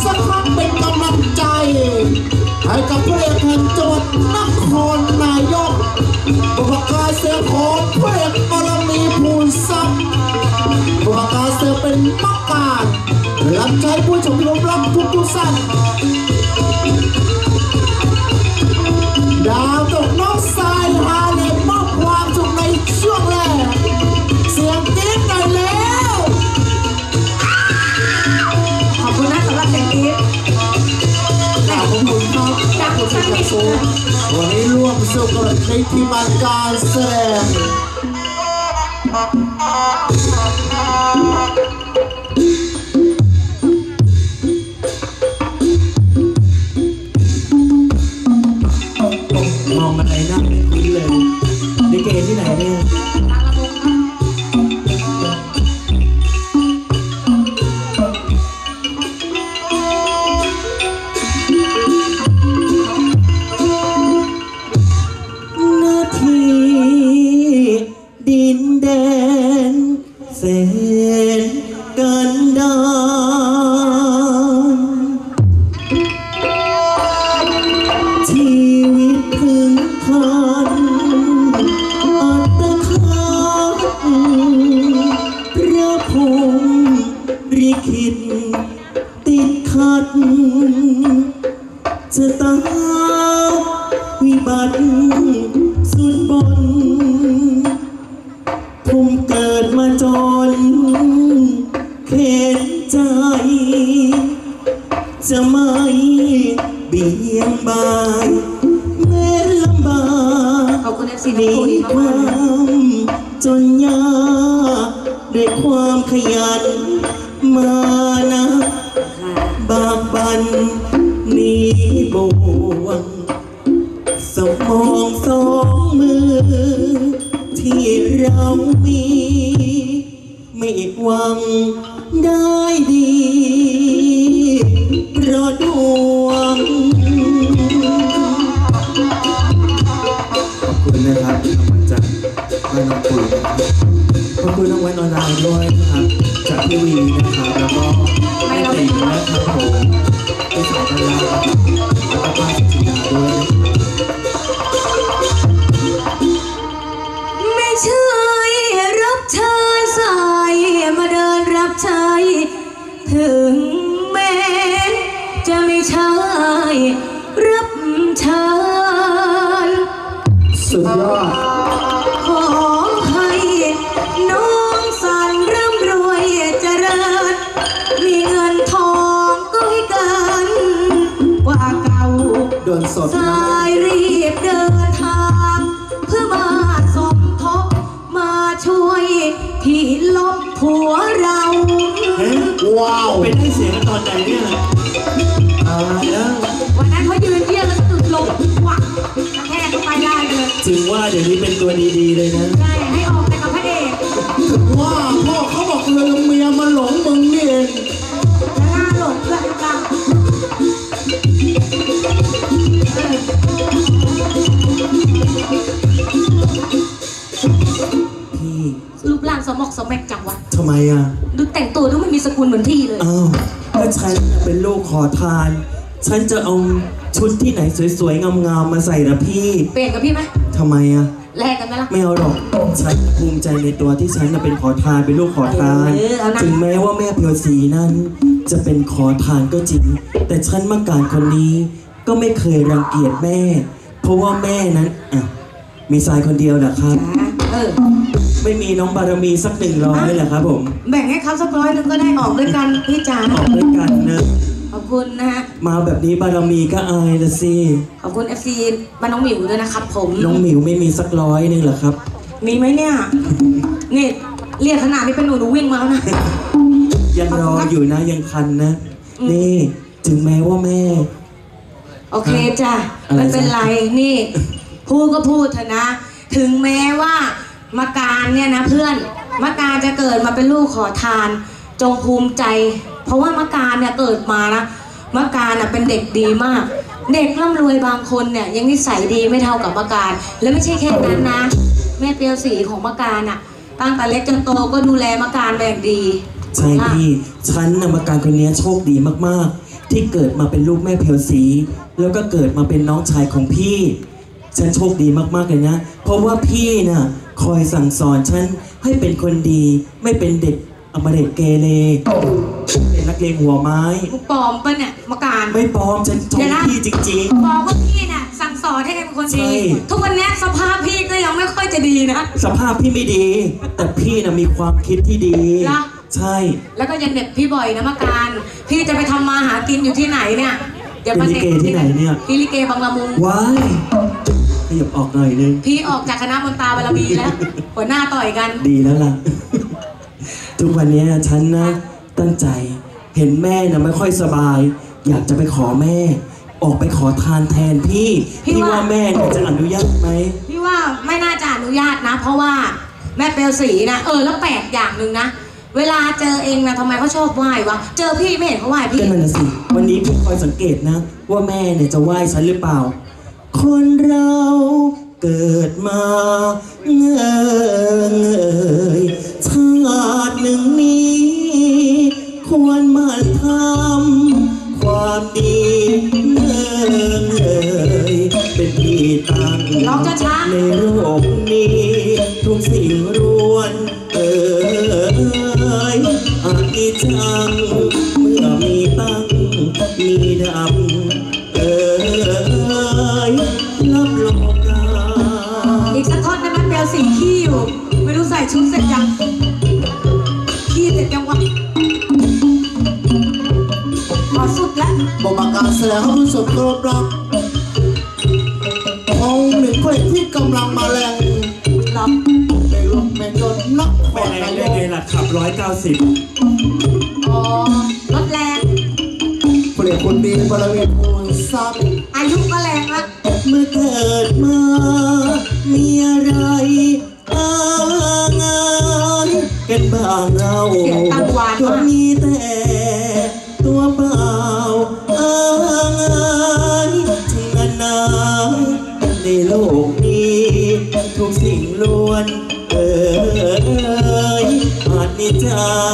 สักครั้งเป็นกำลังใจให้กับพระเอกแห่งจังหวัดนครนายกประกาศเสียงของพระเอกบารมีภูลทรัพย์ประกาศเสียงเป็นมักการรับใจผู้ชมรมรับทุกสั้นดาวตกน้องสายฮาเลมอบความสุขในช่วงแรกเสียงกรี๊ดหน่อยแล้วขอบคุณนะสำหรับเสียงกรี๊ดขอบคุณครับจากผู้ชมจากสูงวันนี้ร่วมสนุกในทีมการแสดงมองอะไรนั่งไม่คุ้นเลยลิเกที่ไหนเนี่ยนาทีดินแดนแสนกันดารชีวิตถึงพันอัตคัดพระพงศ์ริขิตติดขัดชะตาวิบัติสุดบนผมเกิดมาจนเข็นใจจะไม่เบี่ยงบายแม้ลำบากขอบคุณFC มีความจนยากด้วยความขยันมานะบากบันนี้บวงสมองสองมือที่เรามีไม่หวังได้ดีเพราะดวงขอบคุณนะครับมาจากบ้านน้องปุ๋ยขอบคุณน้องไว้นอนนายด้วยนะครับจากพี่วีนะครับแล้วก็แม่ติ๋งนะครับผมที่สายตลาดแล้วก็ป้าจินดาด้วยไม่ใช่รับใช้สายมาเดินรับใช้ถึงแม้จะไม่ใช่รับใช้สุดยอดขอให้น้องสันร่ำรวยเจริญมีเงินทองก็ให้กันกว่าเก่าโดนสดสายรีบเดินทางเพื่อมาสมทบมาช่วยที่ลบผัวเราว้าวเป็นได้เสียงตอนไหนเนี่ยอะไรนะวันนั้นเขายืนเยี่ยมแล้วตุดลงหวักกระแทกเข้าไปได้เลยถึงว่าเดี๋ยวนี้เป็นตัวดีๆเลยนะใช่ให้ออกไปกับพระเอกถึงว่าพ่อเขาบอกเลยเมียมันหลงมึงนี่เองแล้วหน้าหลงด้วยกันพี่รูปร่างสมอกสมแมกจังวะทำไมอ่ะดูแต่งตัวดูไม่มีสกุลเหมือนที่เลยอ้าวถ้าฉันเป็นลูกขอทานฉันจะเอาชุดที่ไหนสวยๆงามๆมาใส่นะพี่เปลี่ยนกับพี่ไหมทำไมอ่ะแลกกันไหมล่ะไม่เอาหรอกฉันภูมิใจในตัวที่ฉันเป็นขอทานเป็นลูกขอทานถึงแม้ว่าแม่เพียวศรีนั้นจะเป็นขอทานก็จริงแต่ฉันมาการคนนี้ก็ไม่เคยรังเกียจแม่เพราะว่าแม่นั้นอ่ะมีทรายคนเดียวนะครับไม่มีน้องบารมีสัก100เหรอครับผมแบ่งให้เขาสัก100 นึงก็ได้ออกด้วยกันพี่จ๋าออกด้วยกันนะขอบคุณนะฮะมาแบบนี้บารมีก็อายละสิขอบคุณ FC บ้านน้องหมิวด้วยนะครับผมน้องหมิวไม่มีสัก100 นึงเหรอครับมีไหมเนี่ยนี่เรียกขนาดนี้เป็นหนูวิ่งมาแล้วนะยังรออยู่นะยังคันนะนี่ถึงแม้ว่าแม่โอเคจ้ะไม่เป็นไรนี่พูดก็พูดเถอะนะถึงแม้ว่ามาการเนี่ยนะเพื่อนมาการจะเกิดมาเป็นลูกขอทานจงภูมิใจเพราะว่ามาการเนี่ยเกิดมานะมาการน่ะเป็นเด็กดีมากเด็กร่ำรวยบางคนเนี่ยยังนิสัยดีไม่เท่ากับมาการและไม่ใช่แค่นั้นนะแม่เปียวศรีของมาการน่ะตั้งแต่เล็กจนโตก็ดูแลมาการแบบดีใช่พี่ฉันนะมาการคนนี้โชคดีมากที่เกิดมาเป็นลูกแม่เพียวศรีแล้วก็เกิดมาเป็นน้องชายของพี่ฉันโชคดีมากๆเลยนะเพราะว่าพี่น่ะคอยสั่งสอนฉันให้เป็นคนดีไม่เป็นเด็กอมฤตเกเรเป็นนักเลงหัวไม้มึงปลอมปะเนี่ยมาการไม่ปลอมฉันชมพี่จริงปลอมว่าพี่น่ะสั่งสอนให้เป็นคนใช่ดีทุกวันนี้สภาพพี่ก็ยังไม่ค่อยจะดีนะๆสภาพพี่ไม่ดี แต่พี่น่ะมีความคิดที่ดีเหรอใช่แล้วก็ยังเด็ดพี่บ่อยนะมาการพี่จะไปทำมาหากินอยู่ที่ไหนเนี่ยอย่ามาเป็นลิเกที่ไหนเนี่ยพี่ลิเกบางละมุงว้ายขยับออกหน่อยนึงพี่ออกจากคณะมนตราบารมีแล้ว หัวหน้าต่อยกันดีแล้วล่ะ ทุกวันนี้ฉันนะตั้งใจเห็นแม่นะไม่ค่อยสบาย อยากจะไปขอแม่ ออกไปขอทานแทนพี่ว่าแม่เนี่ยจะอนุญาตไหมพี่ว่าไม่น่าจะอนุญาตนะ เพราะว่าแม่เปลวสีนะแล้วแปลกอย่างหนึ่งนะเวลาเจอเองนะทำไมเขาชอบไหว้วะเจอพี่ไม่เห็นเขาไหว้พี่ก็นั่นน่ะสิวันนี้พี่คอยสังเกตนะ ว่าแม่เนี่ยจะไหว้ฉันหรือเปล่า คนเราเกิดมาเงยชาติหนึ่งนี้ควรมาทำความดีเงยเป็นที่ตั้งร้องช้าๆในโลกนี้ทุกสิ่งล้วนอานิจจังเมื่อมีตั้งมีดับรับโลกาอีกสักท่อนได้ไหมเปลวสีขี้อยู่ไม่รู้ใส่ชุดเสร็จยังขี้เสร็จยังวะขอสุดแล้วบอกมาการแสดงให้ผู้ชมเคารพรักของหนึ่งเพลงที่กำลังมาแรงนำในรถแมนยนต์นคไม่รแรนางยได้กไงล่ะขับ190 อ๋อรถแรงเพลงคนดีบารมีภูนทรัพย์อายุก็แรงละเมื่อเกิดมามีอะไรอ้างานกันบ้างเราก็มีแต่ตัวเปล่าอ้างานทั้งนั้นในโลกนี้ทุกสิ่งล้วนอานิจจั